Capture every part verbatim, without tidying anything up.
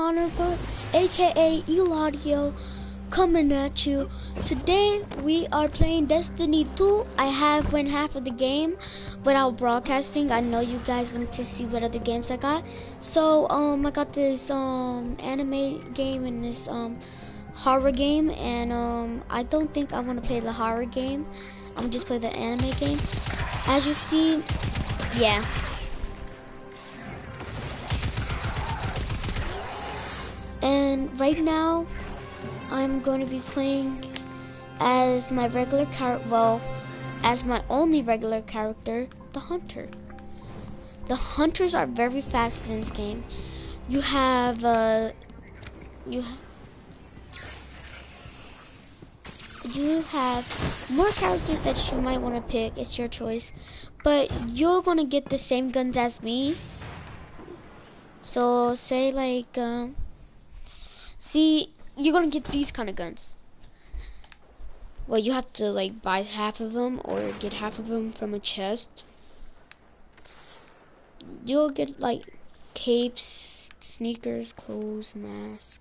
Honorable, aka Eladio, coming at you. Today we are playing Destiny two. I have won half of the game without broadcasting. I know you guys wanted to see what other games I got. So um I got this um anime game and this um horror game, and um I don't think I want to play the horror game. I'm just play the anime game. As you see, yeah. And right now, I'm going to be playing as my regular character, well, as my only regular character, the Hunter. The Hunters are very fast in this game. You have, uh, you, ha you have more characters that you might want to pick. It's your choice. But you're going to get the same guns as me. So, say like, um, see, you're gonna get these kind of guns. Well, you have to like buy half of them or get half of them from a chest. You'll get like capes, sneakers, clothes, mask.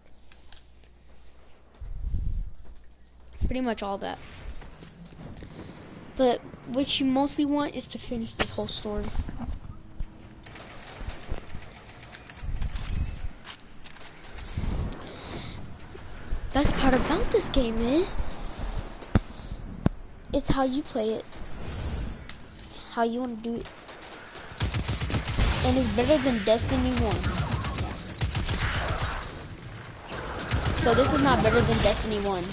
Pretty much all that. But what you mostly want is to finish this whole story. Best part about this game is it's how you play it, how you want to do it, and it's better than Destiny one. So this is not better than Destiny one.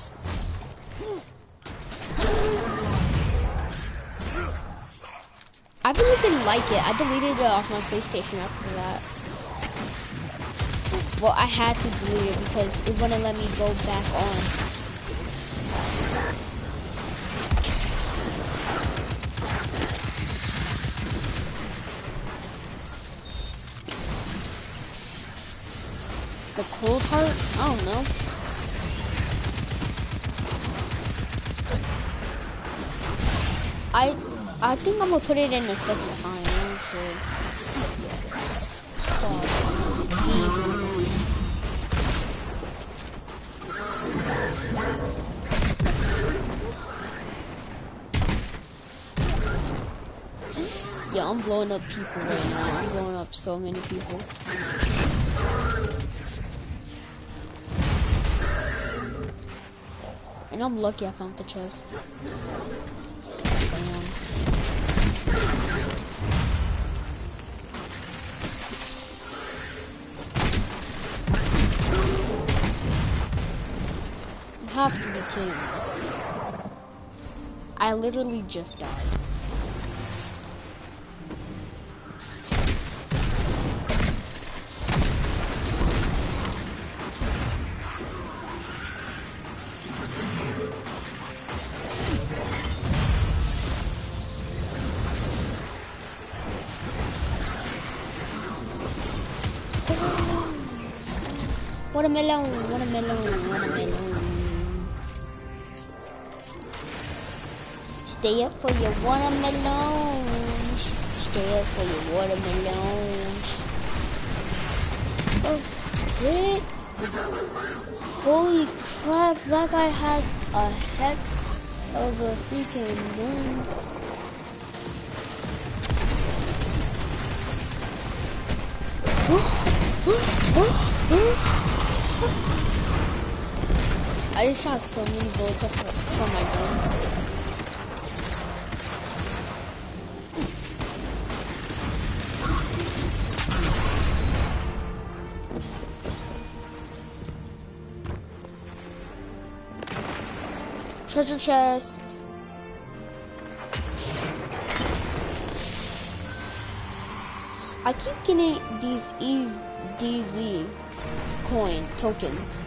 I really didn't like it. I deleted it off my PlayStation after that. Well, I had to delete it because it wouldn't let me go back on. The cold heart? I don't know. I I think I'm gonna put it in a second time. Okay. Oh, yeah, I'm blowing up people right now. I'm blowing up so many people. And I'm lucky I found the chest. Damn. You have to be kidding me. I literally just died. Watermelon, watermelon, watermelon. Stay up for your watermelons. Stay up for your watermelons. Oh, shit. Holy crap, that guy has a heck of a freaking gun. I just shot so many bullets up from my gun. Treasure chest. I keep getting these E D Z coin tokens.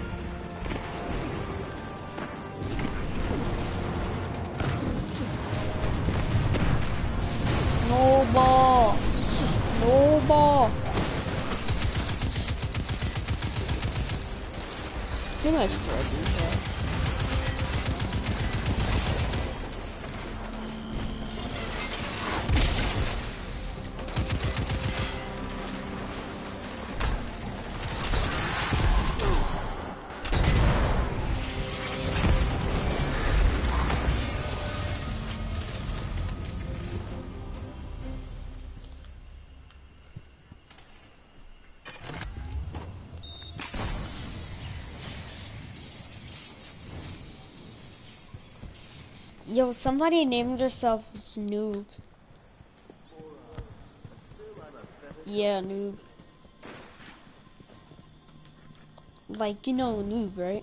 Snowball. Snowball. Pretty much for these are. Yo, somebody named themselves Noob. Yeah, Noob. Like, you know Noob, right?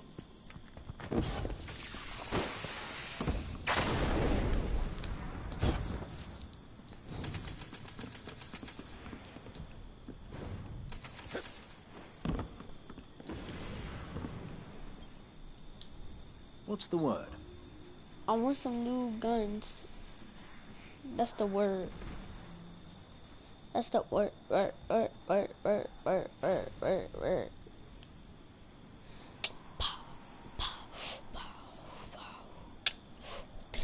What's the word? I want some new guns. That's the word. That's the word, word, word, word, word, word, word, word, word. Pow, pow, pow, pow.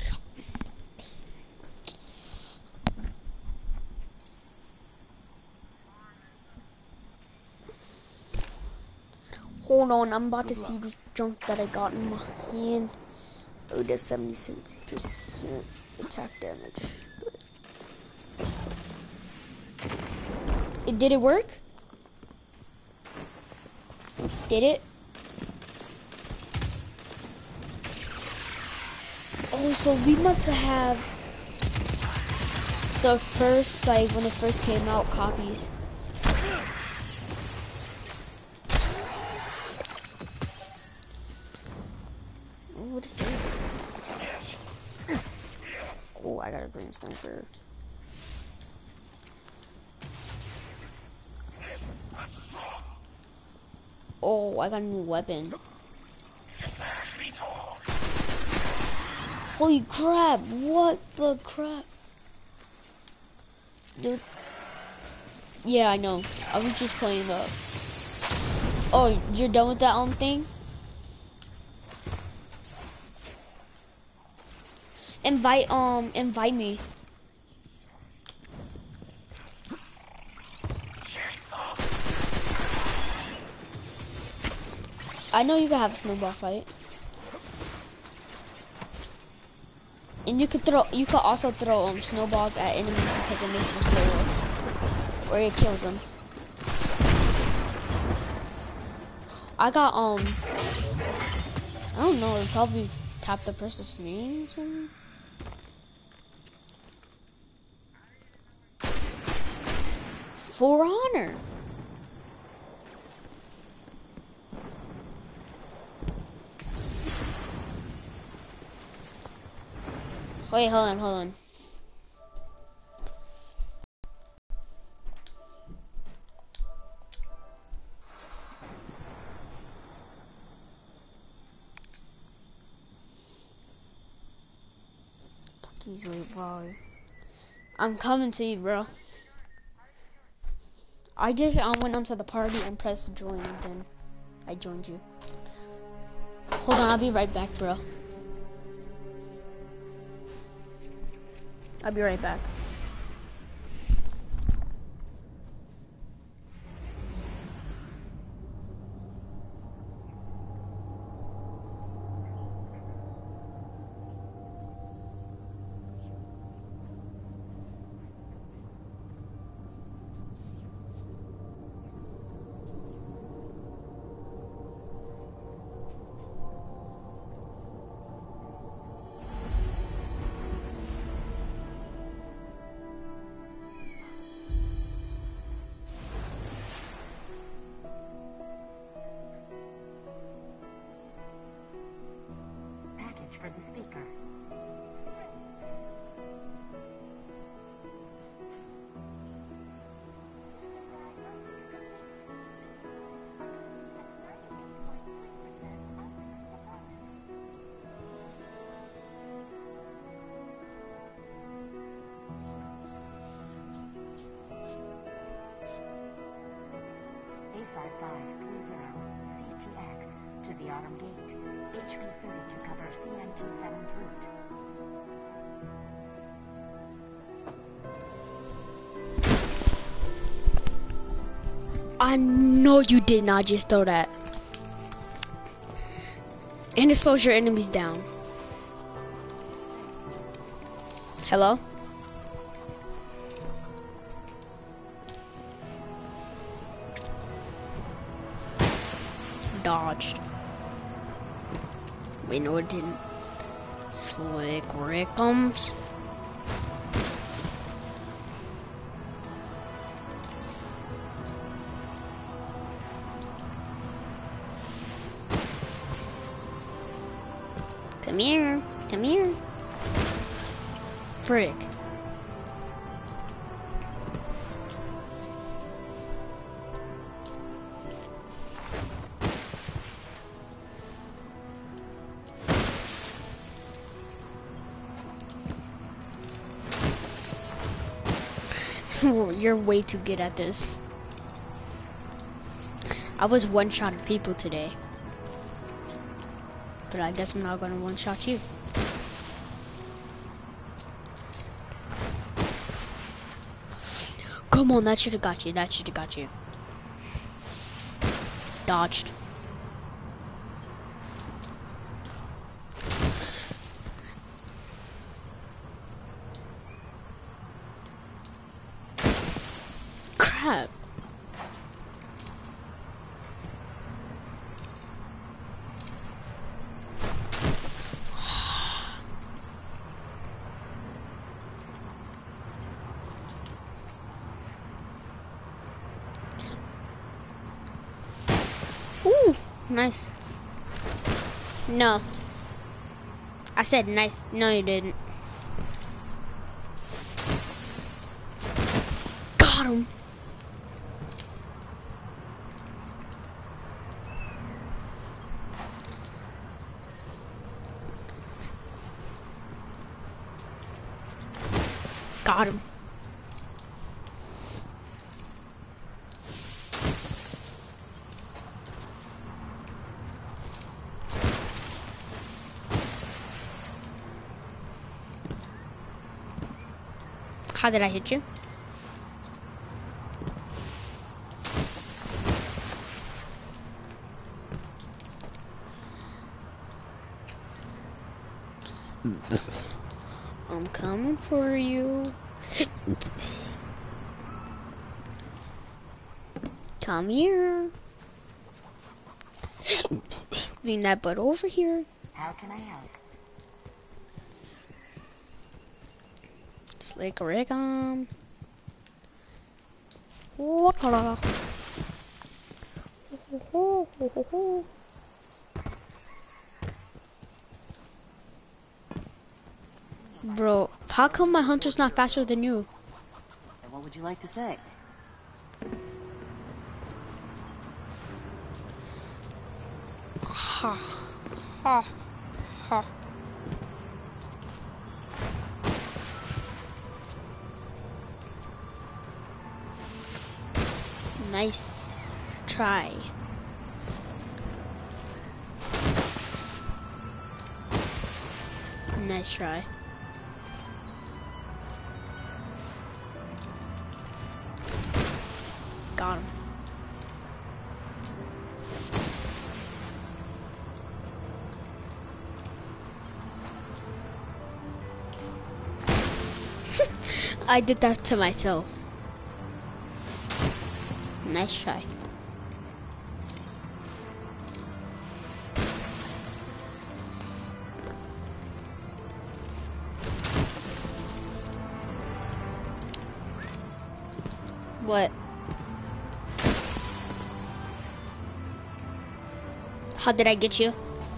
Hold on, I'm about Good to luck. see this junk that I got in my hand. Oh, that's seventy-six percent attack damage. Good. It, did it work? Did it? Oh, so we must have the first, like, when it first came out, copies. What is this? Oh, I got a green sniper. Oh, I got a new weapon. Holy crap, what the crap? Dude. Yeah, I know. I was just playing the... Oh, you're done with that um thing? Invite, um, invite me. I know you can have a snowball fight. And you could throw, you could also throw um snowballs at enemies because it makes them slower. Or it kills them. I got, um, I don't know, it probably tap the person's name or something. For Honor. Wait, hold on, hold on. Please wait, bro. I'm coming to you, bro. I just um, went onto the party and pressed join, and then I joined you. Hold on, I'll be right back, bro. I'll be right back. For the speaker. A five five three zero C T X to the Autumn Gate. H P thirty to cover C N T seven's route. I know you did not just throw that. And it slows your enemies down. Hello? Dodged. Wait, no it didn't. Slick Rickums. Come here, come here. Frick. You're way too good at this. I was one-shotting people today. But I guess I'm not gonna one-shot you. Come on, that should've got you, that should've got you. Dodged. Crap. Ooh, nice. No. I said nice. No, you didn't. Got him. Got him. How did I hit you? I'm coming for you. Come here. Bring that butt over here. How can I help? Slick Rick'em. What? Bro, how come my hunter's not faster than you? And what would you like to say? Ha. Ha. Ha. Nice try. Nice try. Got him. I did that to myself. Nice try. What? How did I get you?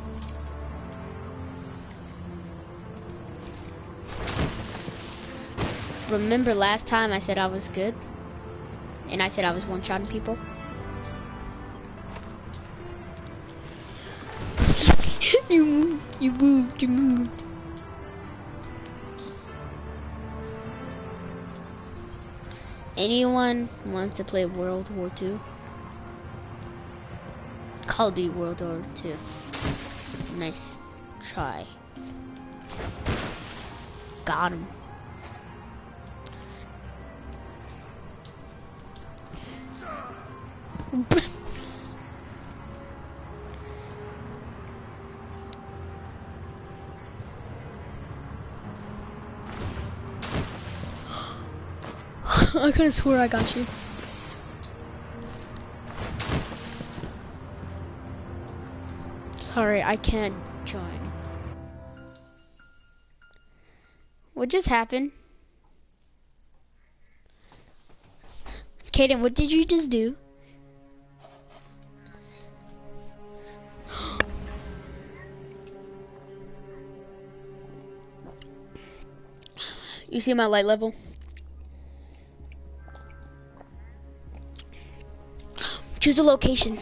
Remember last time I said I was good? And I said I was one-shotting people? You moved, you moved, you moved. Anyone wants to play World War Two? Call of Duty World War Two. Nice try. Got him. I could have swore I got you. Sorry, I can't join. What just happened? Kaden, what did you just do? You see my light level? Choose a location.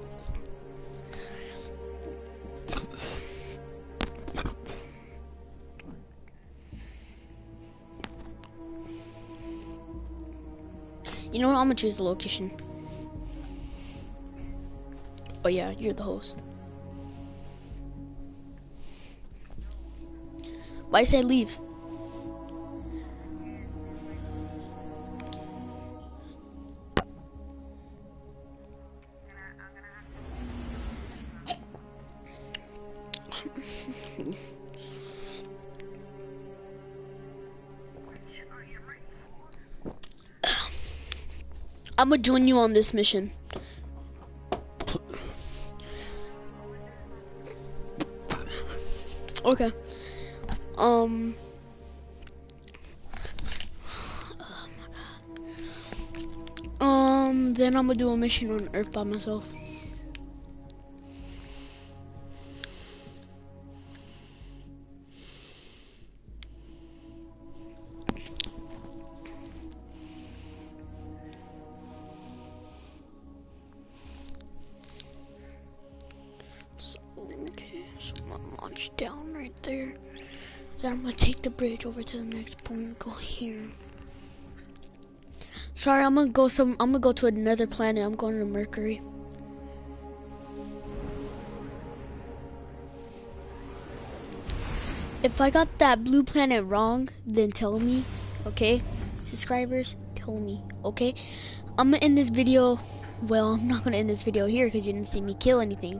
You know what? I'm gonna choose the location. Oh yeah, you're the host. Why say leave? I'm gonna join you on this mission. Okay. Um. Oh my god. Um. Then I'm gonna do a mission on Earth by myself. Down right there. Then I'm gonna take the bridge over to the next point and go here. Sorry, I'm gonna go some. I'm gonna go to another planet. I'm going to Mercury. If I got that blue planet wrong, then tell me, okay? Subscribers, tell me, okay? I'm gonna end this video. Well, I'm not gonna end this video here because you didn't see me kill anything.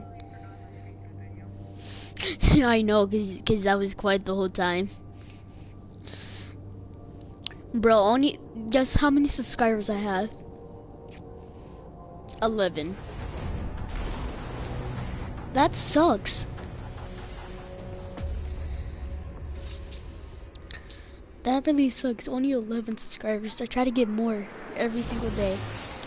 I know, cause, cause that was quiet the whole time. Bro, only guess how many subscribers I have? eleven. That sucks. That really sucks. Only eleven subscribers. I try to get more every single day.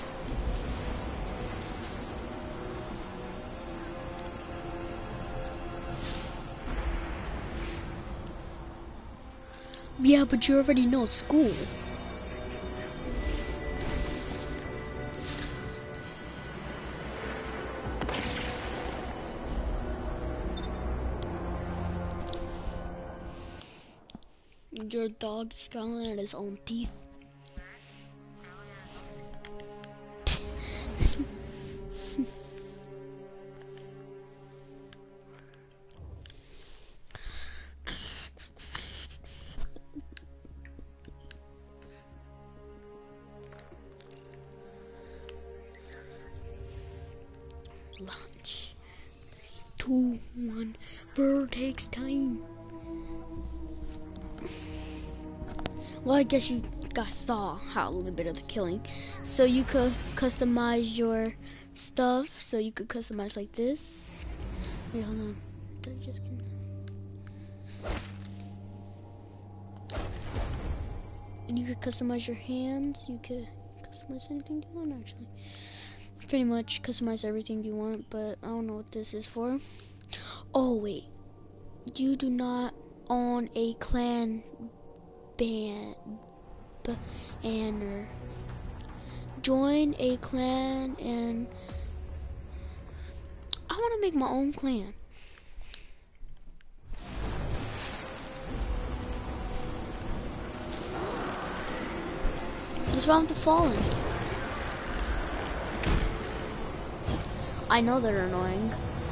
Yeah, but you already know school. Your dog is growling at his own teeth. Lunch. Two, one. Bird takes time. Well, I guess you guys saw how a little bit of the killing. So you could customize your stuff. So you could customize like this. Wait, hold on. Did I just get... You could customize your hands. You could customize anything you want, actually. Pretty much customize everything you want, but I don't know what this is for. Oh wait, you do not own a clan ban banner. Join a clan, and I want to make my own clan. What's wrong with the Fallen? I know they're annoying.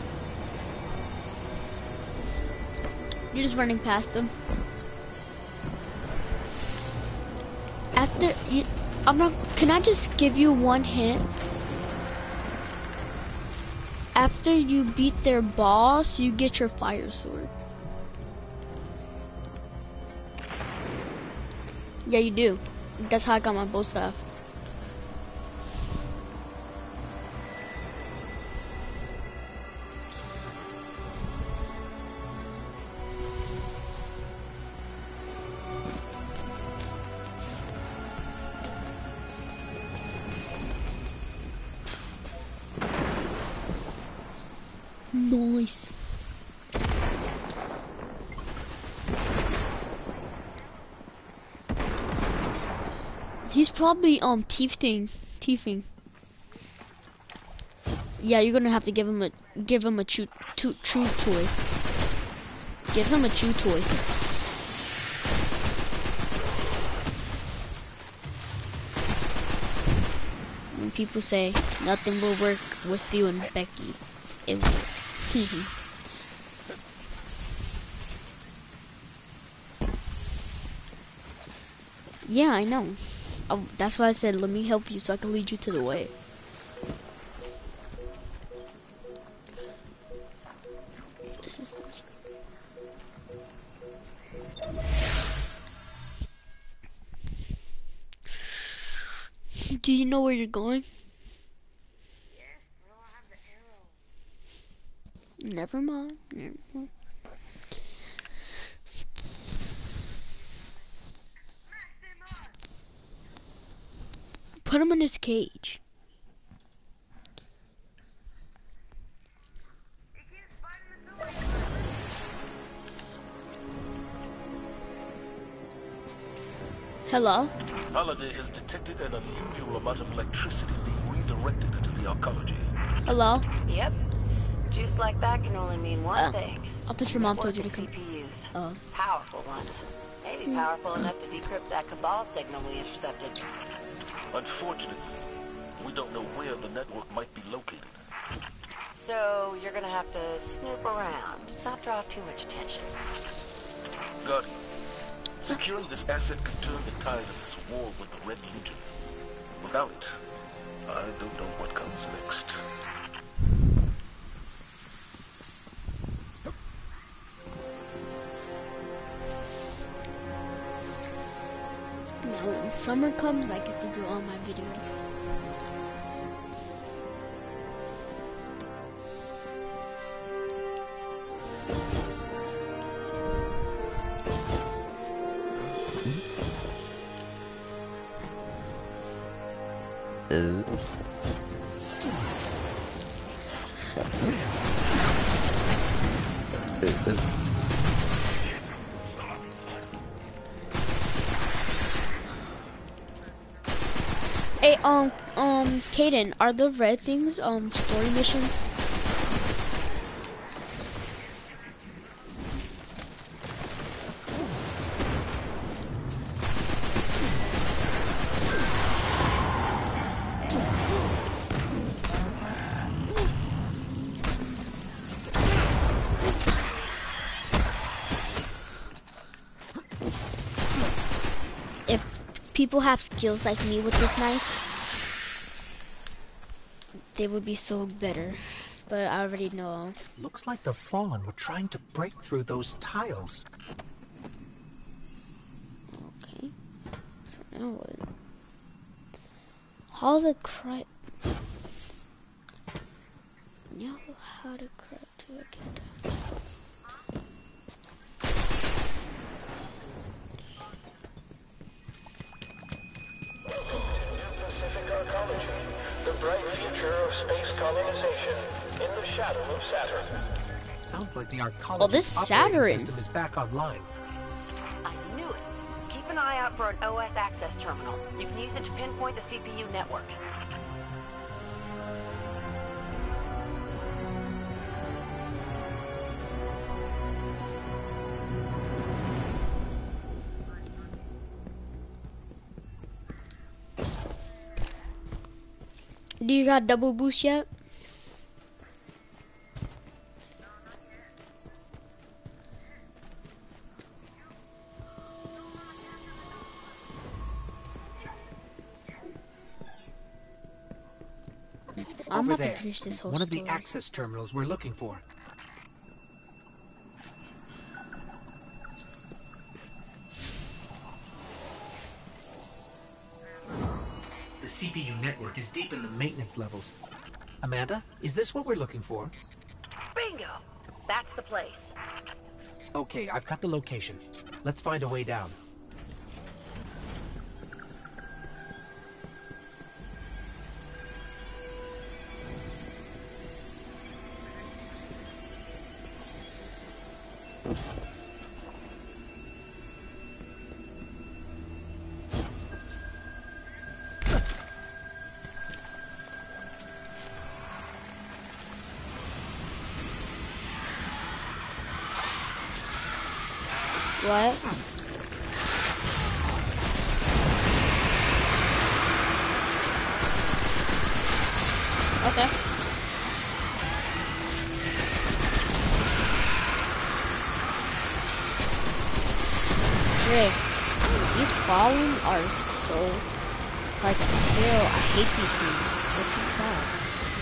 You're just running past them. After you, I'm not. Can I just give you one hint? After you beat their boss, you get your fire sword. Yeah, you do. That's how I got my bow staff. Nice. He's probably um teething, teething. Yeah, you're gonna have to give him a give him a chew, chew, chew toy. Give him a chew toy. When people say nothing will work with you and Becky, it works. Yeah, I know. Oh, that's why I said let me help you so I can lead you to the way. This is. Do you know where you're going? Yes, but I have the arrow. Never mind. Never mind. Put him in his cage. Hello? Holiday has detected an unusual amount of electricity being redirected into the arcology. Hello? Yep. Juice like that can only mean one Uh, thing. I thought your mom told you to Network come. of C P Us. Oh. Powerful ones. Maybe powerful enough to decrypt that Cabal signal we intercepted. Unfortunately, we don't know where the network might be located. So you're gonna have to snoop around, not draw too much attention. Guardian, securing this asset could turn the tide of this war with the Red Legion. Without it, I don't know what comes next. Now when summer comes, I get to do all my videos. Hey, um, um, Kaden, are the red things, um, story missions? If people have skills like me with this knife, they would be so better, but I already know. Looks like the Fallen were trying to break through those tiles. Okay, so now what? How the crap? Now how to crap to get down? Pacific Arcology, the bright future of space colonization in the shadow of Saturn. Sounds like the Arcology Oh, this operating Saturn. system is back online. I knew it. Keep an eye out for an O S access terminal. You can use it to pinpoint the C P U network. Do you got double boost yet? I'm Over about there, to finish this whole one of the story. access terminals we're looking for. The C P U network is deep in the maintenance levels. Amanda, is this what we're looking for? Bingo! That's the place. Okay, I've got the location. Let's find a way down. What? Okay. Frick. These fallen are so hard to kill. I hate these things. They're too fast.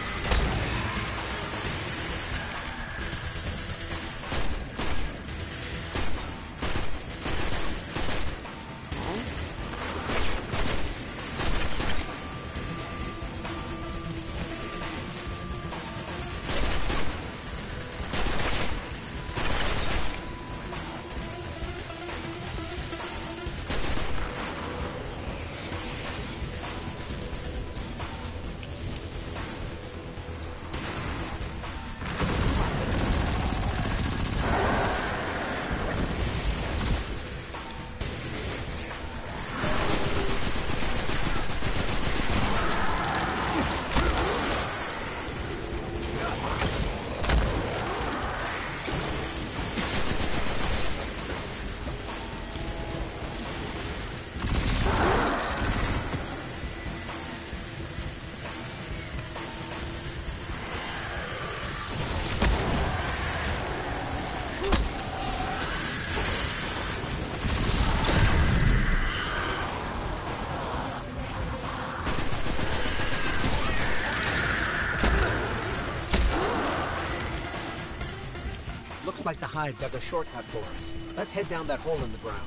Looks like the Hive dug a shortcut for us. Let's head down that hole in the ground.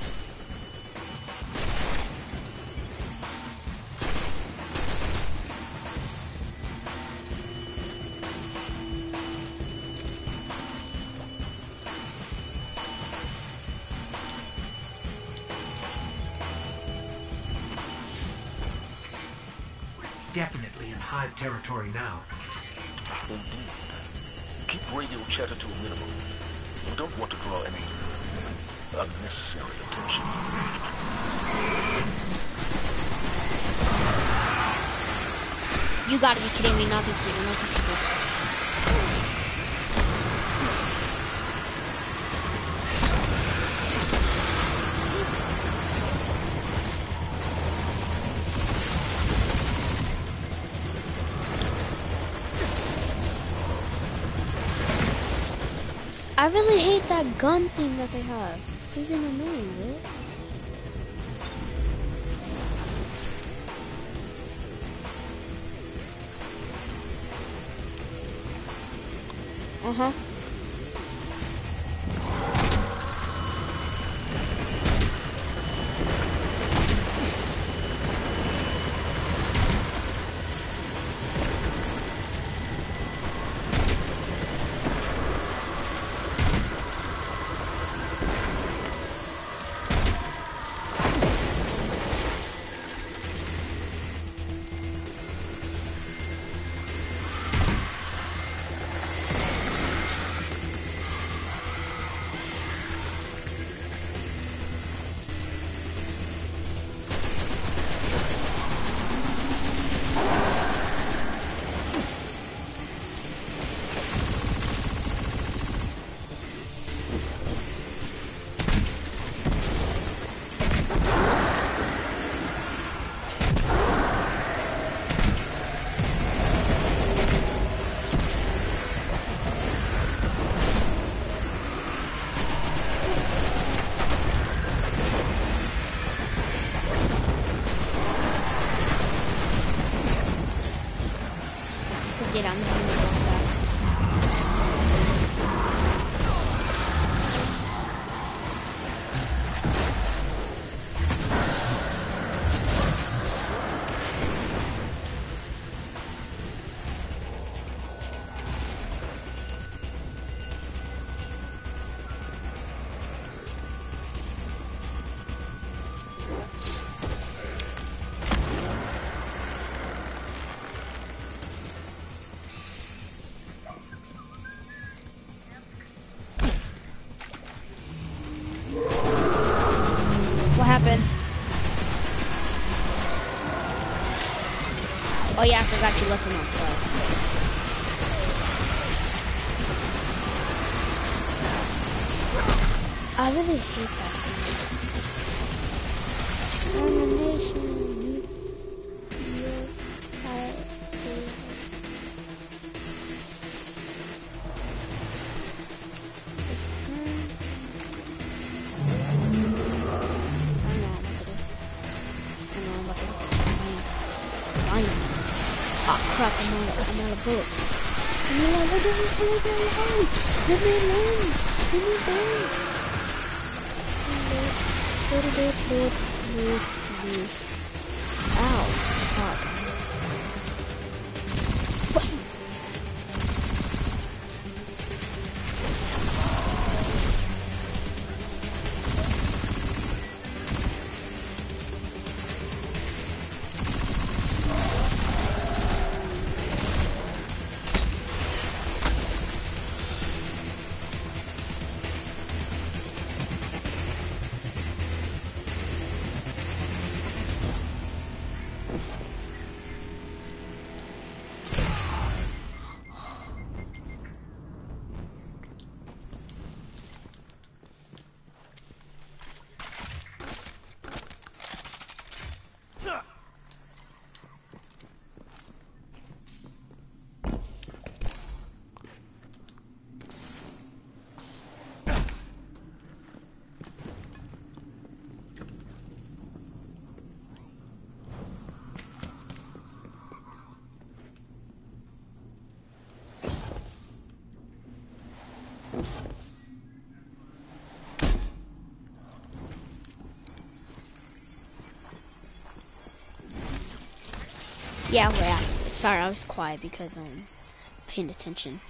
Definitely in Hive territory now. Indeed. Keep radio chatter to a minimum. We don't want to draw any unnecessary attention. You gotta be kidding me, not these people, not these people. I really hate that gun thing that they have. It's freaking annoying, right? Uh-huh. forgot you left him outside. I really hate that thing. Termination. You feel I feel. Oh crap, I'm out of, I'm out of bullets. Leave me alone, leave me alone, leave me alone, leave me alone. Little bit, little bit, little bit. Ow, stop. What? Yeah, yeah. Sorry, I was quiet because I'm paying attention.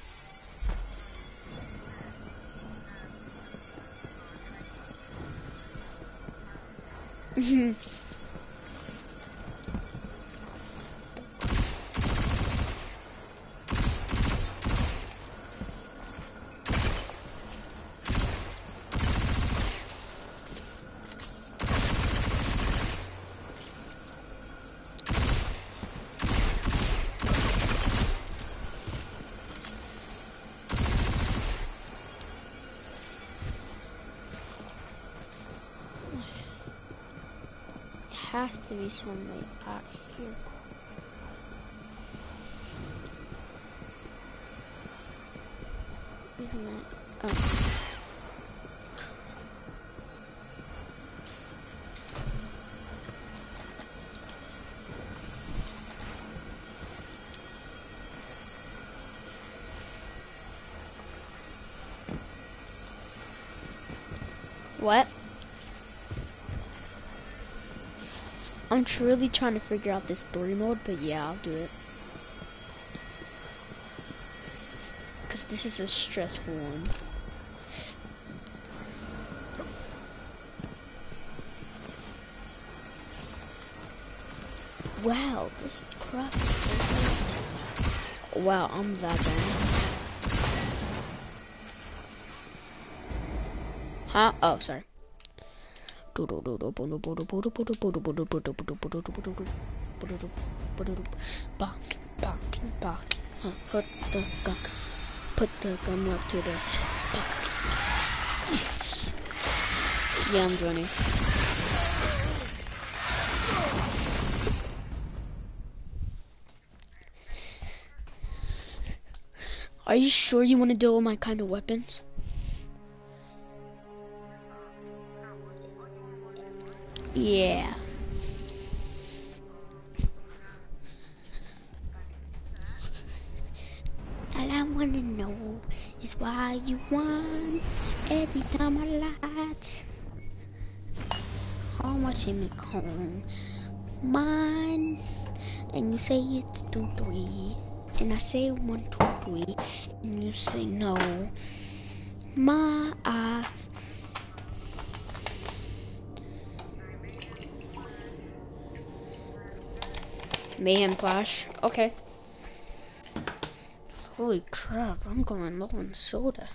Has to be some way out here. Isn't it? Oh. What? I'm truly trying to figure out this story mode, but yeah, I'll do it. Because this is a stressful one. Wow, this crap is so good. Wow, I'm that done. Huh? Oh, sorry. Put the gun. Put the gun up to the. Yeah, I'm joining. Are you sure you want to deal with my kind of weapons? Yeah. All I wanna know is why you want every time I light. How much in me come mine? And you say it's two, three. And I say one, two, three. And you say no. My eyes. Mayhem Flash. Okay. Holy crap, I'm going low on soda.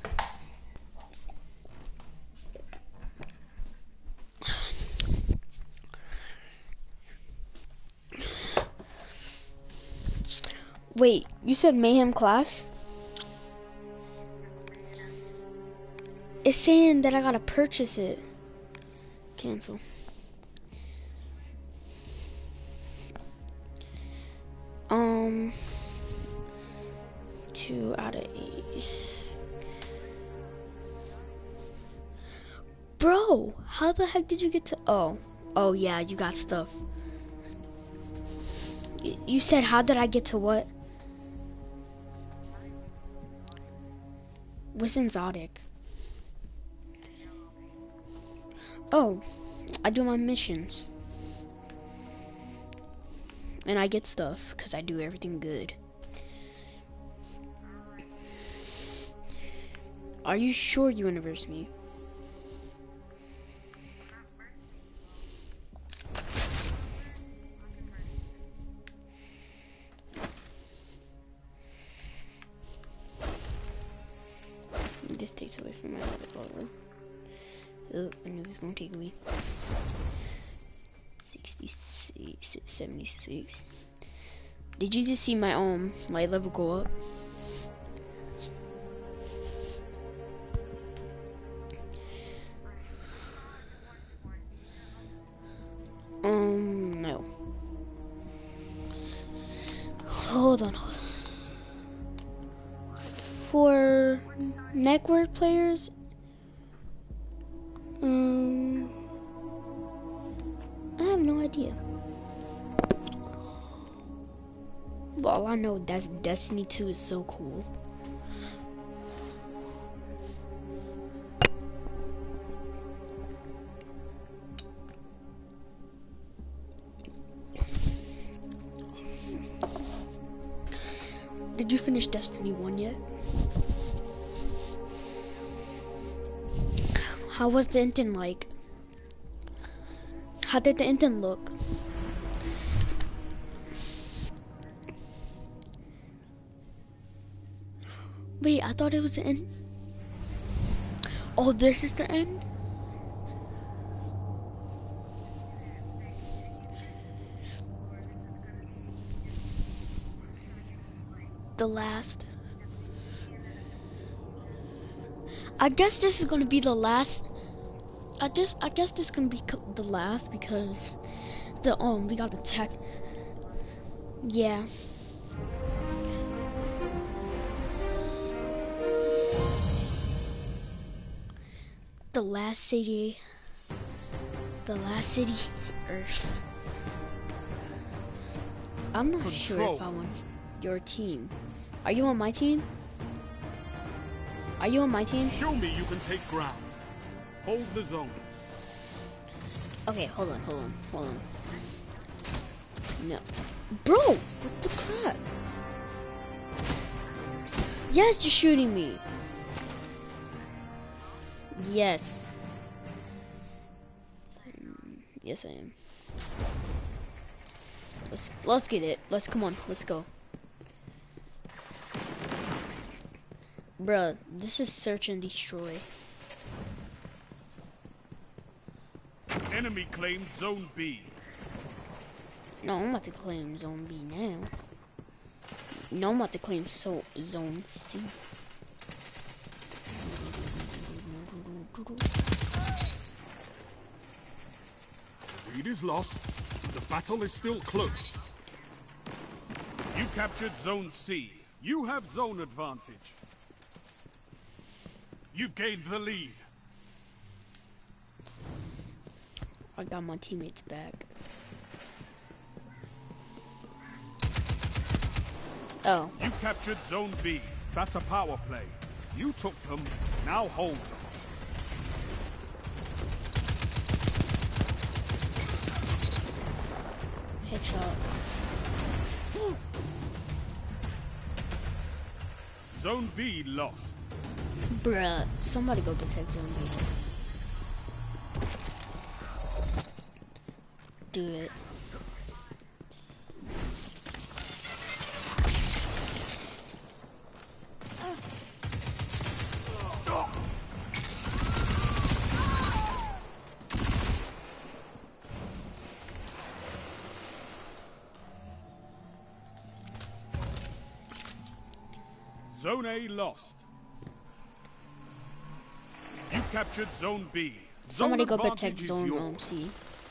Wait, you said Mayhem Clash? It's saying that I gotta purchase it. Cancel. Um, two out of eight. Bro, how the heck did you get to? Oh, oh yeah, you got stuff. Y- You said, how did I get to what? What's exotic? Oh, I do my missions. And I get stuff, because I do everything good. Are you sure you universe me? This takes away from my other. Oh, I knew it was gonna take away. sixty-six, seventy-six. Did you just see my um light level go up? Um, no. Hold on, hold on. For network players, um, I have no idea. But all I know that's Destiny two is so cool. Did you finish Destiny one yet? How was the engine like? How did the engine look? Wait, I thought it was the end. Oh, this is the end? The last. I guess this is gonna be the last. I guess I guess this is gonna be the last because the um we got attacked. Yeah. The last city. The last city, Earth. I'm not Control. sure if I want your team. Are you on my team? Are you on my team? Show me you can take ground. Hold the zones. Okay, hold on, hold on, hold on. No. Bro, what the crap? Yes, you're shooting me. Yes. Yes, I am. Let's let's get it. Let's come on. Let's go. Bruh, this is search and destroy. Enemy claimed Zone B. No, I'm about to claim Zone B now. No, I'm about to claim so Zone C. The lead is lost. The battle is still close. You captured Zone C. You have zone advantage. You've gained the lead. I got my teammates back. Oh. You captured Zone B. That's a power play. You took them. Now hold them. Headshot. Zone B lost. Bruh, somebody go protect Zone B. Do it. Zone A lost. You captured Zone B. Zone Somebody go advantage protect is zone yours. um, C.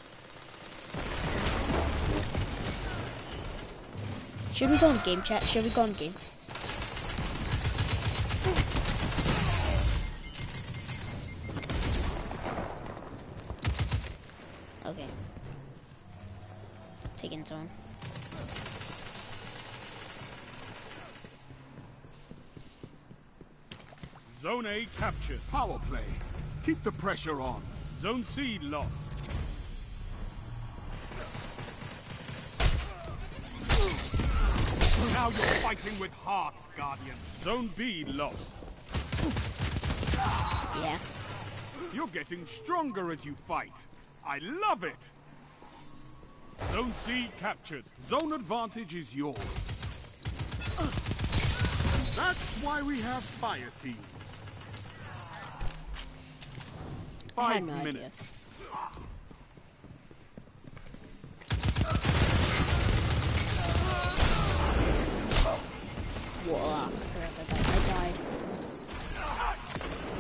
Should we go in game chat? Should we go in game? Okay. Taking zone. Zone A captured. Power play. Keep the pressure on. Zone C lost. Now you're fighting with heart, Guardian. Zone B lost. Yeah. You're getting stronger as you fight. I love it. Zone C captured. Zone advantage is yours. That's why we have fire teams. I had Five no idea. minutes. Whoa. Crap, I died. I died.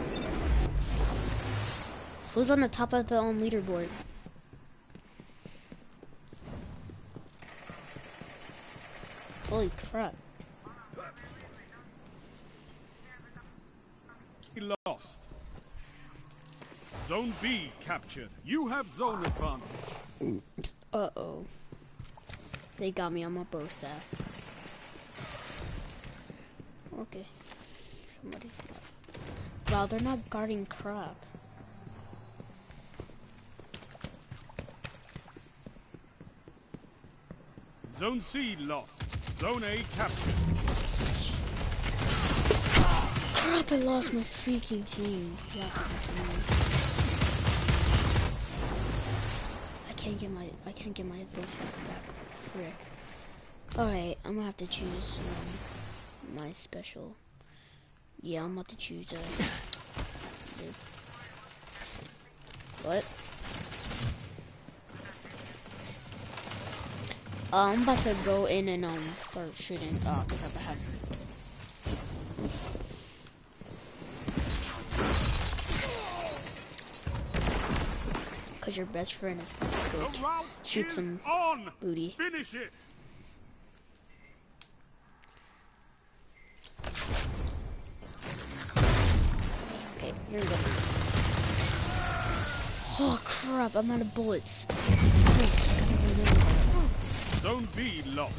Who's on the top of the um, leaderboard? Holy crap. He lost. Zone B captured. You have zone advantage. Uh-oh. They got me on my bow staff. Okay. Somebody's not. Wow, they're not guarding crap. Zone C lost. Zone A captured. Crap, I lost my freaking team. Yeah, I can't get my I can't get my bow staff back. Frick. Alright, I'm gonna have to choose um, my special. Yeah, I'm about to choose uh the, what? Uh, I'm about to go in and um start shooting. Oh crap, I have Cause your best friend is pretty good. The route Shoot is some on. booty. Finish it. Okay, here we go. Oh crap, I'm out of bullets. Zone B lost.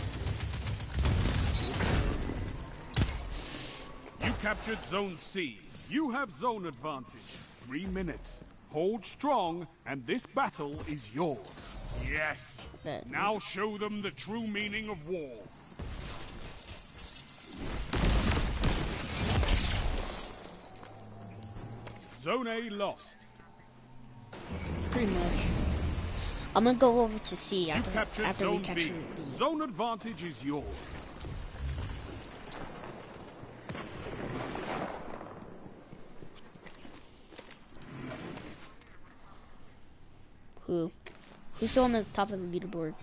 You captured Zone C. You have zone advantage. Three minutes. Hold strong, and this battle is yours. Yes. That- Now show them the true meaning of war. Zone A lost. Pretty much. I'm gonna go over to C You after, captured after we Zone capture B. B. Zone advantage is yours. Who? Who's still on the top of the leaderboard?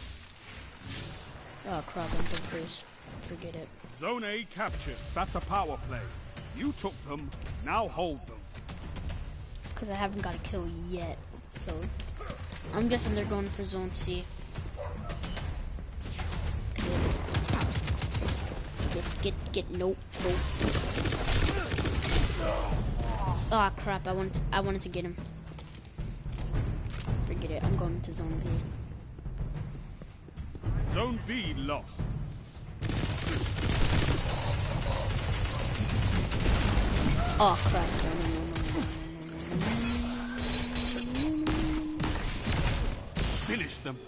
Oh crap, I'm third place. Forget it. Zone A captured. That's a power play. You took them, now hold them. Cause I haven't got a kill yet. So I'm guessing they're going for zone C. Get get get nope nope. Oh crap, I wanted to, I wanted to get him. Forget it, I'm going to zone B. Zone B lost. Oh crap, no no no no no no no no. Finish them.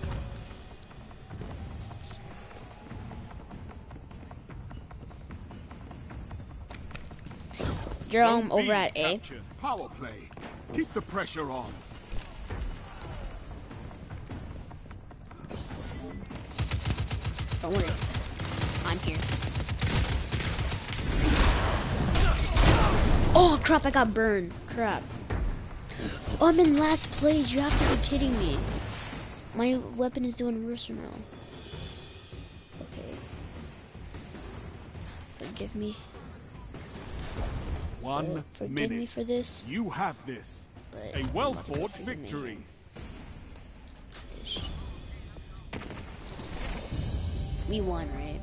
You're um Zone over B at A. captured. Power play. Keep the pressure on. Don't worry. I'm here. Oh crap, I got burned. Crap. Oh, I'm in last place. You have to be kidding me. My weapon is doing worse now. Okay. forgive me. One Uh, forgive minute. me for this. You have this. But A I'm well about to fought fight you, victory. man. This- We won, right?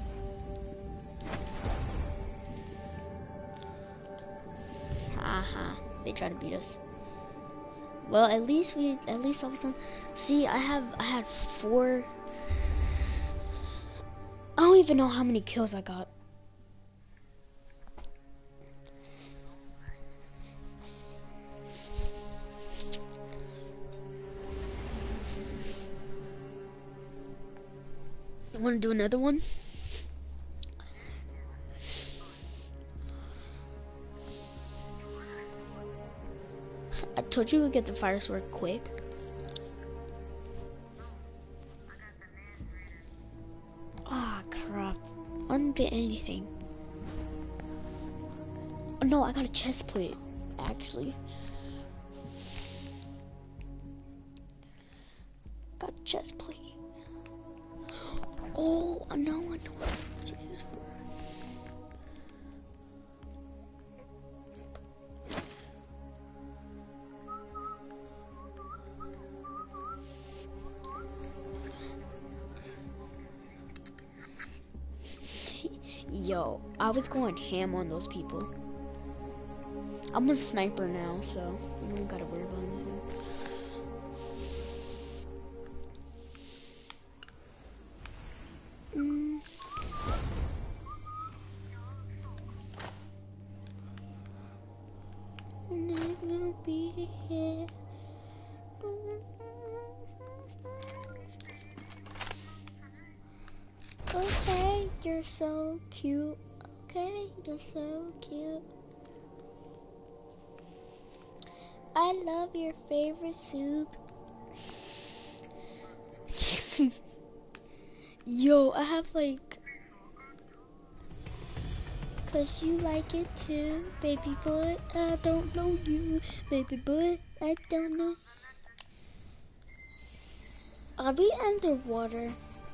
Haha, they try to beat us. Well, at least we, at least I was on. See, I have, I had four. I don't even know how many kills I got. You want to do another one? I told you we'd get the fire sword quick. Ah, crap. I didn't get anything. Oh, no, I got a chest plate, actually. Got a chest plate. Oh, I know, I know what to use for. Yo, I was going ham on those people. I'm a sniper now, so you don't gotta worry about me. Mm. Never be here. Okay, you're so cute. Okay, you're so cute. I love your favorite soup. Yo, I have like, cause you like it too, baby boy. I don't know you, baby boy. I don't know. Are we underwater?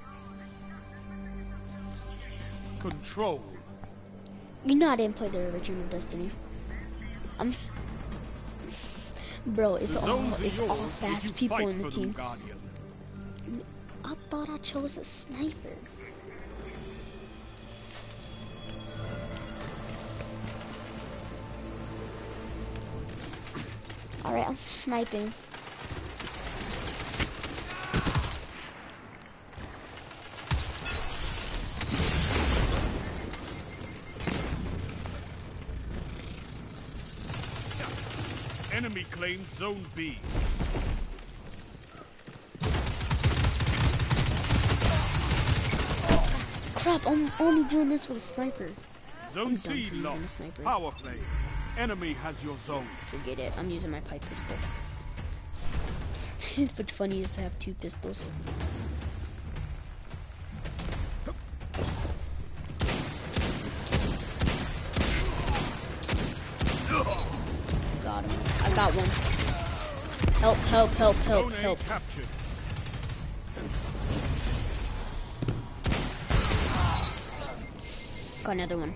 Control. You know I didn't play the original Destiny. I'm, s bro. It's The all zones are it's all yours if fast you people fight in the for them, team. Guardian. I thought I chose a sniper. Alright, I'm sniping. Enemy claimed Zone B. Crap, I'm only doing this with a sniper. Zone I'm done C for using a lost. sniper. Power play. Enemy has your zone. Forget it, I'm using my pipe pistol. What's funny is to have two pistols. Got him. I got one. Help, help, help, help, Zone A help. captured. Got another one.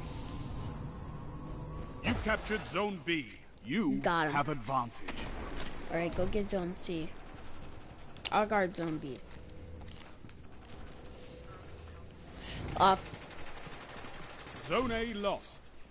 You captured Zone B. You Got him. have advantage. Alright, go get zone C. I'll guard zone B. Uh, Zone A lost.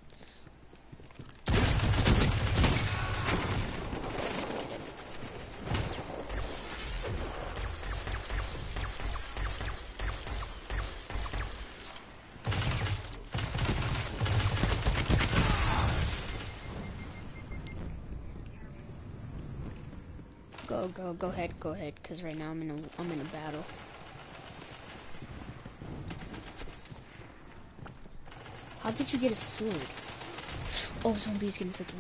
go, go, go ahead, go ahead, cause right now I'm in a, I'm in a battle. How did you get a sword? Oh, zombies getting taken.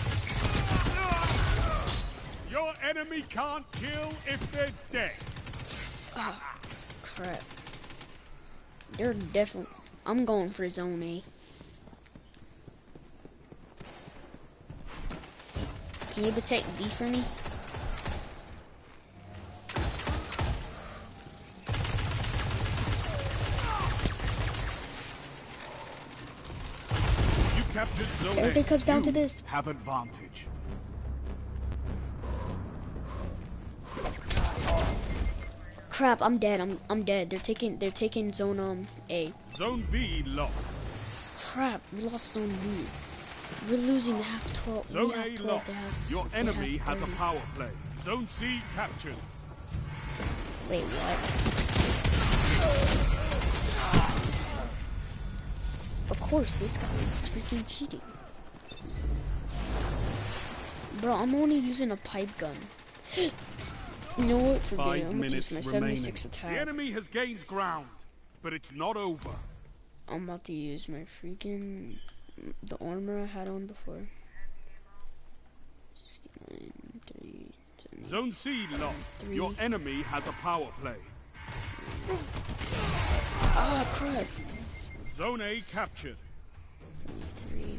Your enemy can't kill if they're dead. Ah, crap. They're definitely. I'm going for zone A. Can you protect B for me? Zone Everything A, comes down you to this. have advantage. Crap, I'm dead. I'm I'm dead. They're taking they're taking zone um A. Zone B lost. Crap, we lost zone B. We're losing half twelve. Zone we have A twelve. lost. They have, Your they enemy have has a thirty. power play. Zone C captured. Wait, what? Of course, this guy is freaking cheating. Bro, I'm only using a pipe gun. You know what? Forget it. Five I'm gonna minutes use my remaining. seventy-six The attack. enemy has gained ground, but it's not over. I'm about to use my freaking the armor I had on before. sixty-nine, thirty, seventy. Zone C lost. Three. Your enemy has a power play. Ah, crap. Zone A captured. Three.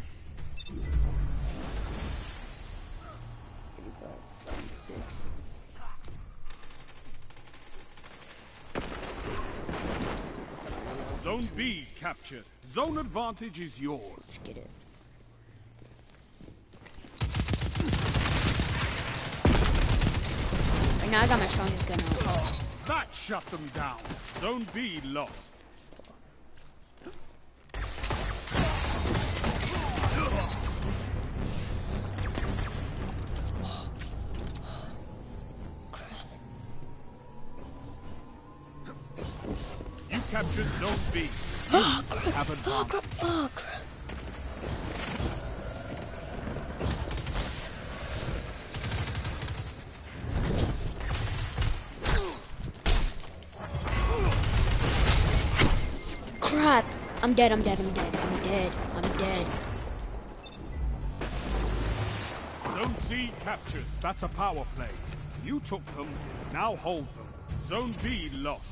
thirty-five, seventy-six. Zone B captured. Zone advantage is yours. Let's get it. Right now I got my strongest gun out. That shut them down. Zone B lost. You captured Zone B. You have advantage. Oh, crap. Crap. I'm dead, I'm dead, I'm dead, I'm dead, I'm dead. Zone C captured. That's a power play. You took them, now hold them. Zone B lost.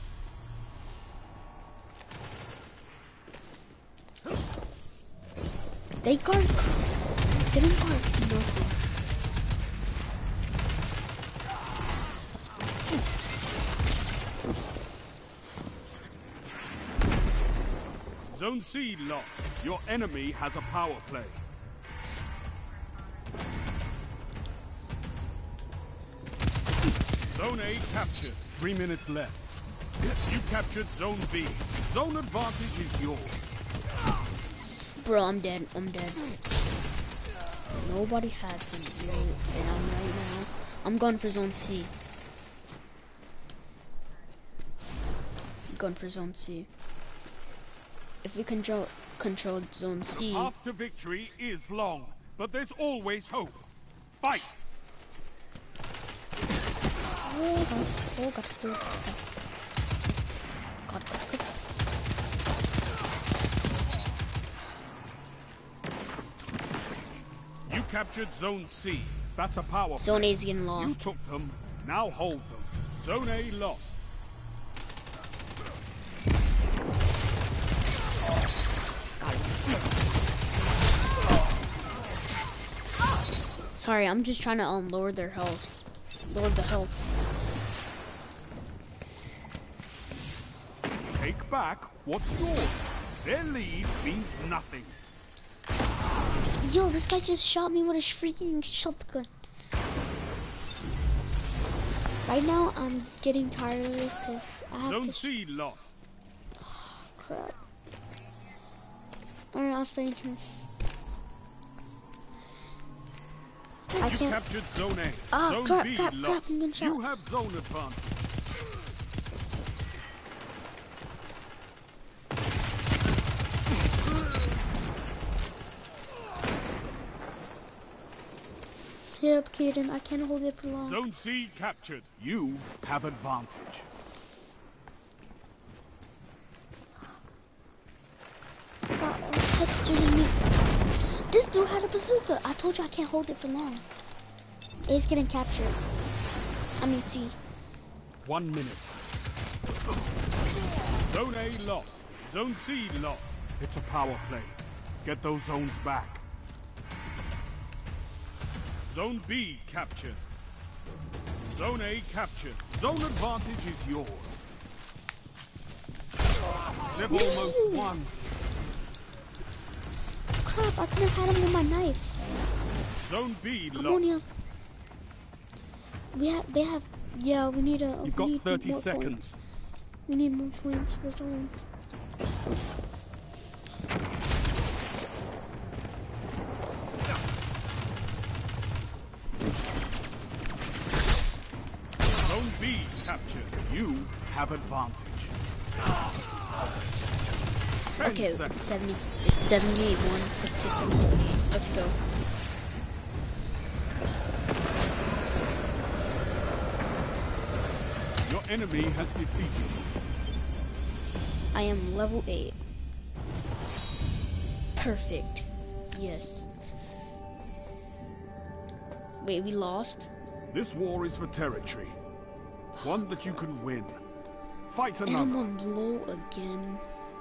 They guard. They didn't guard nothing. Zone C lost. Your enemy has a power play. Zone A captured. Three minutes left. You captured Zone B. Zone advantage is yours. Bro, I'm dead. I'm dead. Nobody has him here, and I'm right now. I'm going for zone C. I'm going for zone C. If we control control zone C, Path to victory is long, but there's always hope. Fight! oh god, oh god, oh god, god, god, god. You captured Zone C. That's a power Zone play. A is getting You lost. took them, now hold them. Zone A lost. Sorry, I'm just trying to um lower their health, lower the health. Take back what's yours. Their lead means nothing. Yo, this guy just shot me with a freaking shotgun. Right now, I'm getting tired of this because I have Zone to. C lost. Crap. Alright, I'll stay in here. I You can't. captured Zone A. Ah, Zone crap, B crap, lost. crap, I'm getting shot. You have zone advantage. Yep, Kaden, I can't hold it for long. Zone C captured. You have advantage. God, uh, kept shooting me. This dude had a bazooka. I told you I can't hold it for long. A's getting captured. I mean, C. One minute. Zone A lost. Zone C lost. It's a power play. Get those zones back. Zone B captured. Zone A captured. Zone advantage is yours. They've almost won. Crap, crap, I could have had him with my knife. Zone B Come lost. on, yeah. We have, they have, yeah, we need a, You've we got need thirty more seconds. Points. We need more points for zones. Zone B captured. You have advantage. Ten Okay, seconds. seventy, it's seventy-eight, one fifty-seven. Let's go. Your enemy has defeated you. I am level eight. Perfect. Yes. Wait, we lost? This war is for territory. One that you can win. Fight And I'm another. on low again.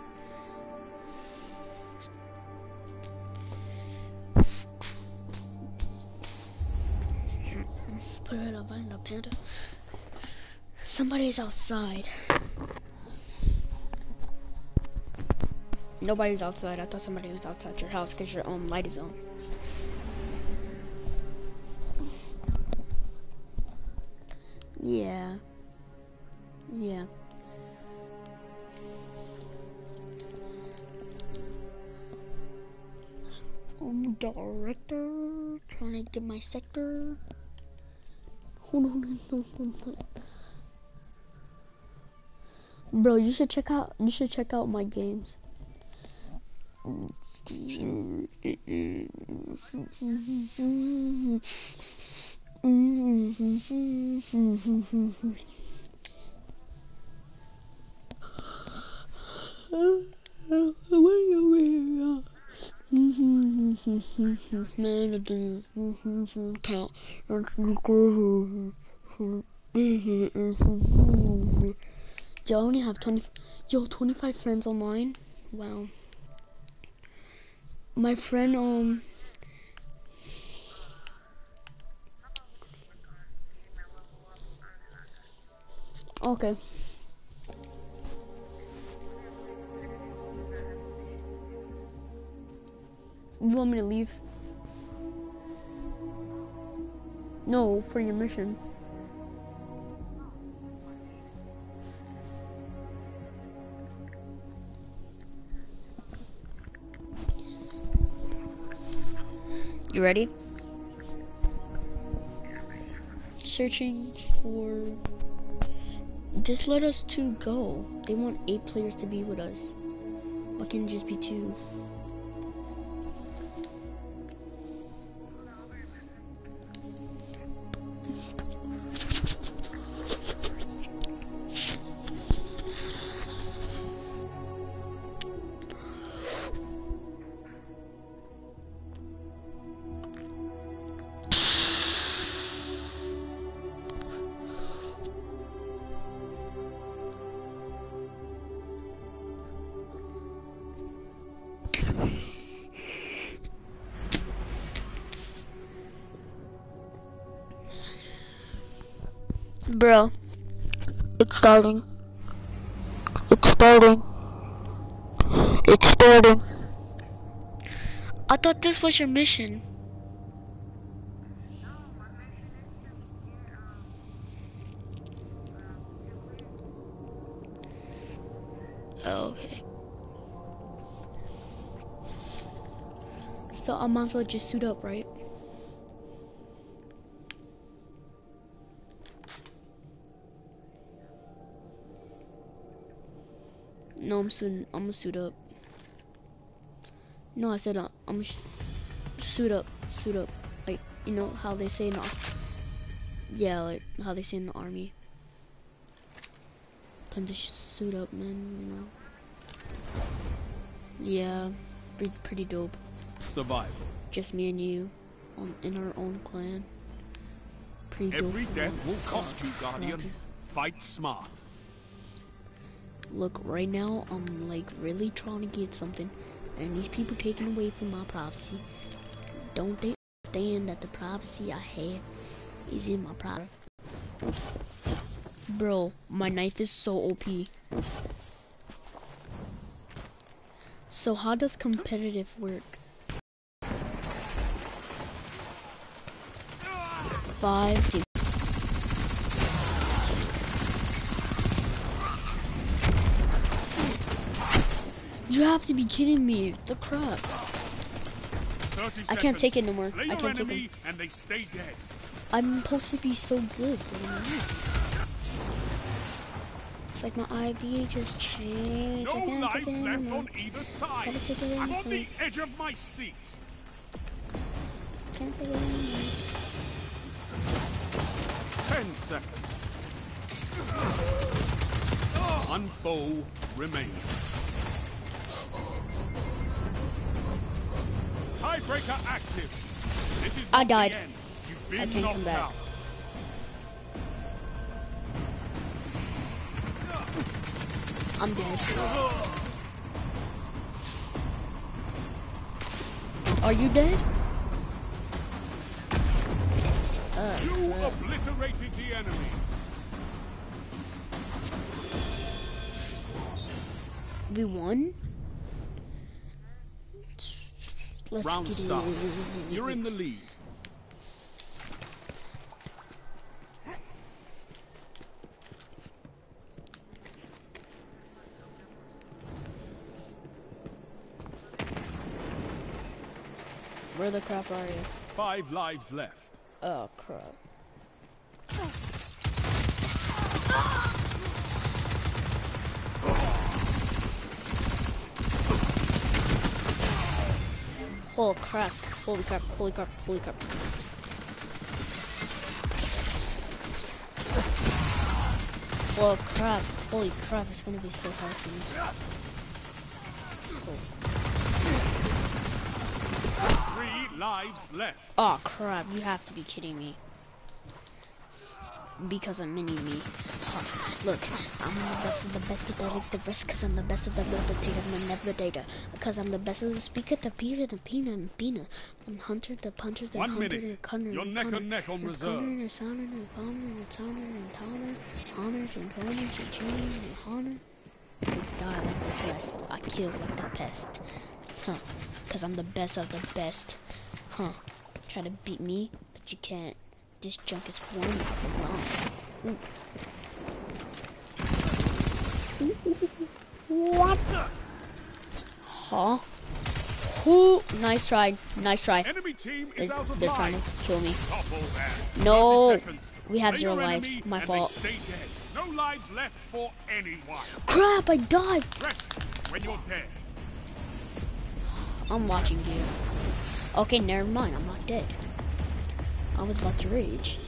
Put it up, find a panda. Somebody's outside. Nobody's outside. I thought somebody was outside your house because your um light is on. Yeah. Yeah. Um, director, trying to get my sector. Hold on, hold on, hold on. Bro, you should check out. You should check out my games. Count. Yo, I only have twenty. Yo, twenty-five friends online. Wow. My friend, um. Okay. You want me to leave? No, for your mission. You ready? Searching for... Just let us two go. They want eight players to be with us. Why can't it just be two? Bro, it's starting. It's starting. It's starting. I thought this was your mission. Oh, okay. So I might as well just suit up, right? No, I'm suiting. I'm gonna suit up. No, I said uh, I'm gonna suit up, suit up. Like, you know how they say in the, yeah, like how they say in the army. Time to suit up, man. You know. Yeah, pretty, pretty dope. Survival. Just me and you, on in our own clan. Pretty dope. Every death will cost you, Guardian. Crap. Fight smart. Look, right now, I'm like really trying to get something, and these people taking away from my privacy. Don't they understand that the privacy I have is in my privacy? Bro, my knife is so O P. So how does competitive work? five, two. You have to be kidding me. The crap. I can't take it no more. Slay I your can't take enemy it. and they stay dead. I'm supposed to be so good, but I'm not. It's like my I V just changed. No I can't lives take it left anymore. on either side. Gotta take it I'm on the anymore. edge of my seat. Can't take it anymore. Ten seconds. One foe remains. Tiebreaker active. This is I not the died. end. You've been I can't knocked come back. out. I'm dead. Are you dead? Uh, You crap. obliterated the enemy. We won? Let's Round get start. it. You're in the lead. Where the crap are you? Five lives left. Oh crap. Holy crap, holy crap, holy crap, holy crap. Well crap, holy crap, it's gonna be so hard for me. Oh. Three lives left. Oh crap, you have to be kidding me. Because I'm mini me. Huh. Look, I'm the best of the best that does the best because I'm the best of the build the tater and never data. Because I'm the best of the speaker, the Peter, the Pina, and Pina. I'm Hunter, the puncher, the One hunter, minute. the cunner, You're and neck cunner, and neck on and reserve. Cunner, and Sonner, and Palmer, and Towner, and Towner, Honors, and Honors, and Chain, and Honor. I die like the pest. I kill like the pest. Huh. Because I'm the best of the best. Huh. Try to beat me, but you can't. This junk is warm and long. Ooh. What? Huh? Who? Nice try. Nice try. Enemy team is They're, out of they're trying lives. to kill me. Double that. No. thirty seconds. We have Slay zero your lives. enemy My and fault. They stay dead. No lives left for anyone. Crap, I died. Rest when you're dead. I'm watching you. Okay, never mind. I'm not dead. I was about to rage.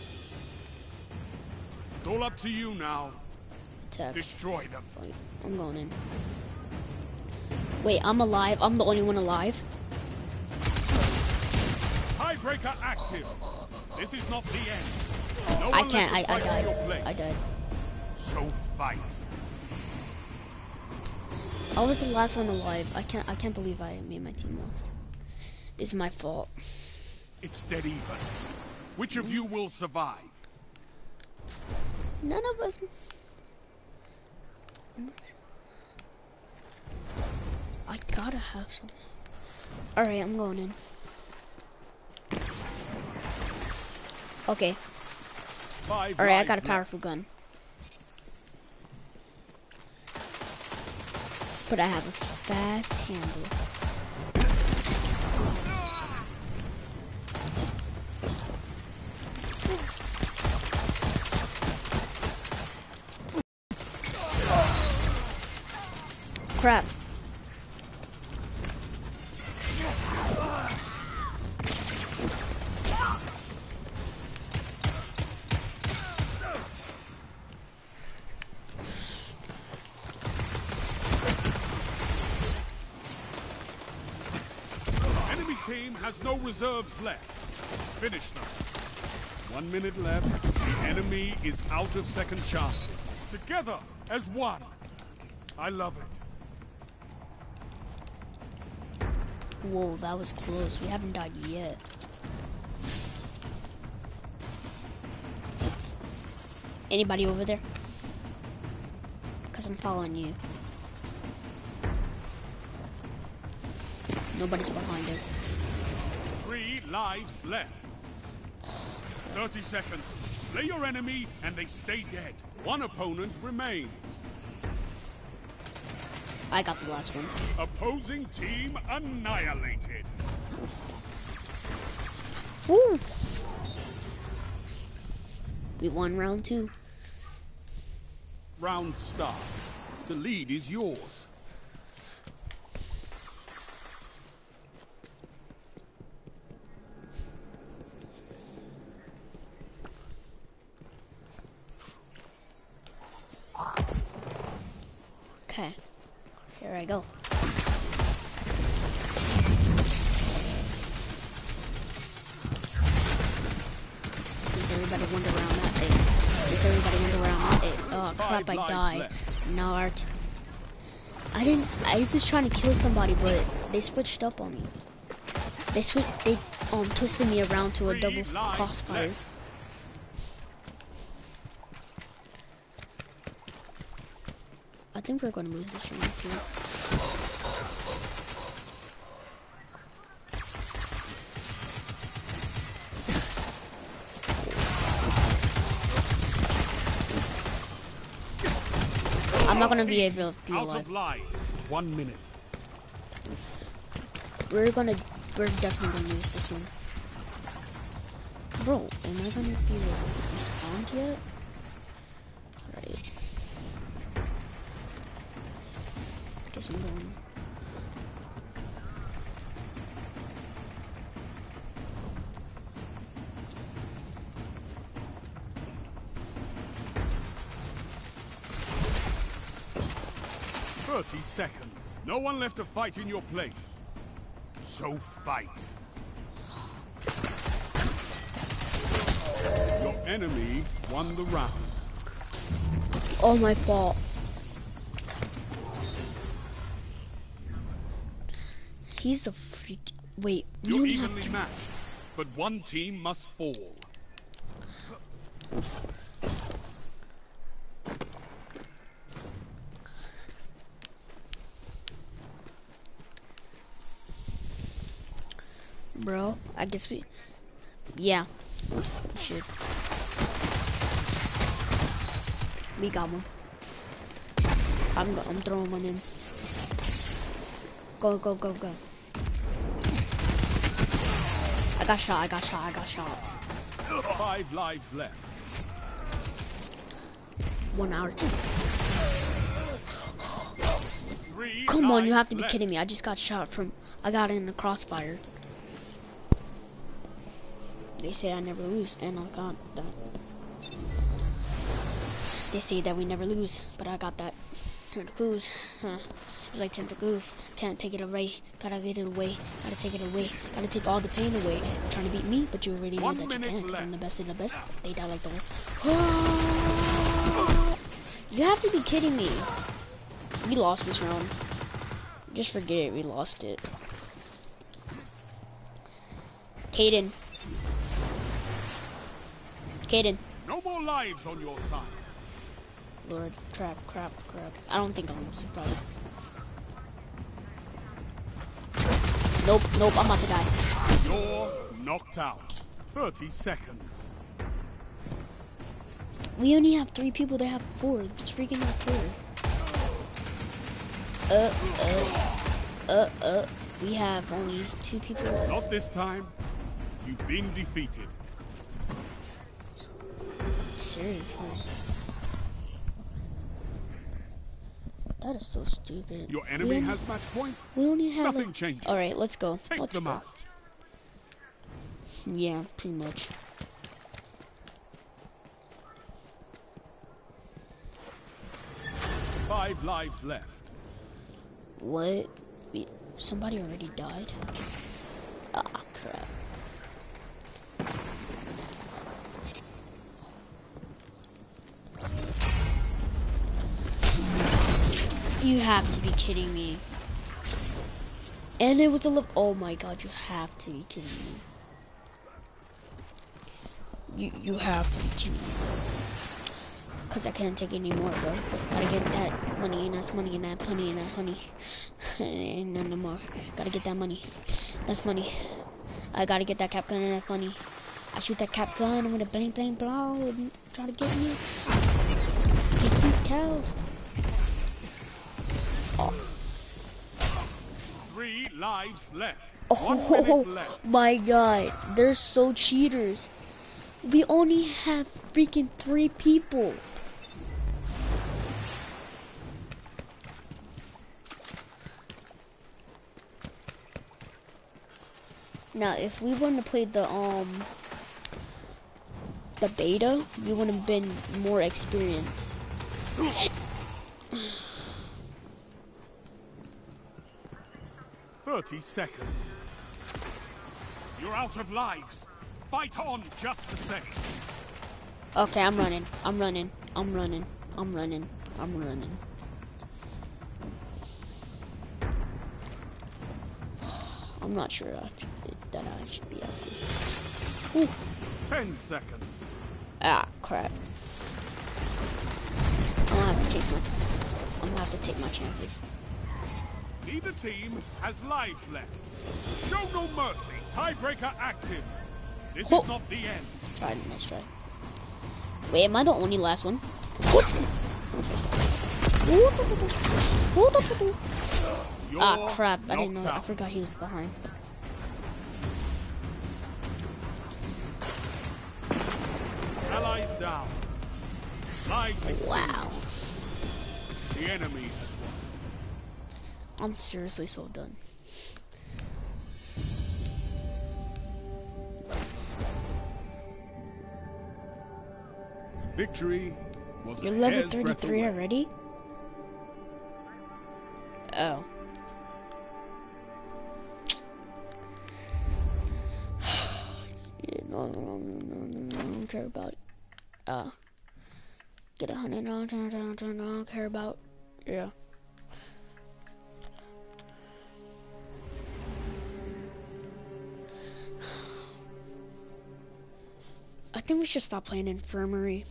It's all up to you now. Attack. Destroy them. Wait, I'm going in. Wait, I'm alive. I'm the only one alive. Tiebreaker active. This is not the end. No I one can't. I, left I to fight in your died. place. I died. So fight. I was the last one alive. I can't. I can't believe I made my team lost. It's my fault. It's dead even. Which of you will survive? None of us. I gotta have something. All right, I'm going in. Okay. Five All right, I lives got a left. powerful gun. But I have a fast handle. Crap. Enemy team has no reserves left. Finish them. One minute left. The enemy is out of second chances. Together as one. I love it. Whoa, that was close. We haven't died yet. Anybody over there? Because I'm following you. Nobody's behind us. Three lives left. thirty seconds. Slay your enemy and they stay dead. One opponent remains. I got the last one. Opposing team annihilated. Woo! We won round two. Round start. The lead is yours. Okay, here I go. Since everybody went around that day. Since everybody went around that day. Oh crap, I died. Now our t I didn't, I was trying to kill somebody, but they switched up on me. They switched, they um twisted me around to a double crossfire. I think we're going to lose this round too. I'm not going to be able to be Out alive. of lives. One minute. We're going to, we're definitely going to lose this one. Bro, am I going to be respawned yet? Right. Guess I'm going. Thirty seconds. No one left to fight in your place. So fight. Your enemy won the round. Oh, my fault. He's a freak. Wait, we You're only have evenly three. matched, but one team must fall. Bro, I guess we. Yeah, we should. We got one. I'm go I'm throwing one in. Go go go go. I got shot. I got shot. I got shot. Five lives left. One hour. Three Come on, you lives have to be left. kidding me. I just got shot from. I got in the crossfire. They say I never lose, and I got that. They say that we never lose, but I got that. Tentacles, huh? It's like tentacles. Can't take it away. Gotta get it away. Gotta take it away. Gotta take all the pain away. You're trying to beat me, but you already know One that you minute can't, because I'm the left. best of the best. They die like the worst. You have to be kidding me. We lost this round. Just forget it. We lost it. Caden. Caden. No more lives on your side. Lord, crap, crap, crap. I don't think I'm gonna survive. Nope, nope, I'm about to die. You're knocked out. Thirty seconds. We only have three people, they have four. Just freaking have four. Uh, uh, uh, uh. We have only two people. Not this time. You've been defeated. Seriously. That is so stupid. Your We enemy only- has match point. We only have Nothing like... changes. Alright, let's go. Take Let's them go. out. Yeah, pretty much. Five lives left. What? We, somebody already died? Ah, crap. You have to be kidding me. And it was a lip. Oh my god, you have to be kidding me. You you have to be kidding me. Cause I can't take any more, bro. Gotta get that money and that's money and that honey and that honey. And none more. Gotta get that money. That's money. I gotta get that cap gun and that money. I shoot that cap gun. I'm gonna bang bang blow and try to get you. Get these cows. Oh. Three lives left. One minute Oh left. my god, they're so cheaters. We only have freaking three people. Now, if we wouldn't have played the um the beta, we would have been more experienced. Thirty seconds. You're out of lives. Fight on just the same. Okay, I'm running. I'm running. I'm running. I'm running. I'm running. I'm not sure I should, that I should be up. Ooh. Ten seconds. Ah, crap. I'm gonna have to take my. I'm gonna have to take my chances. Neither team has lives left. Show no mercy. Tiebreaker active. This Oh. is not the end. Try it, nice try. Wait, am I the only last one? What? You're Ah, crap! I didn't know. knocked I out. forgot he was behind. Allies down. Lives exceed. Wow. The enemy has won. I'm seriously so done. Victory was You're a level hair's breadth thirty-three away. already? Oh. Yeah, no, no, no, no, no, no, I don't care about. Uh, get a hundred. No, no, no, no, no, I don't care about. Yeah. I think we should stop playing Infirmary.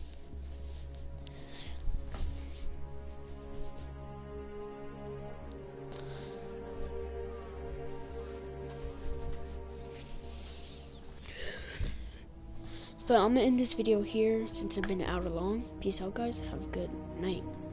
But I'm gonna end this video here since I've been out long. Peace out, guys. Have a good night.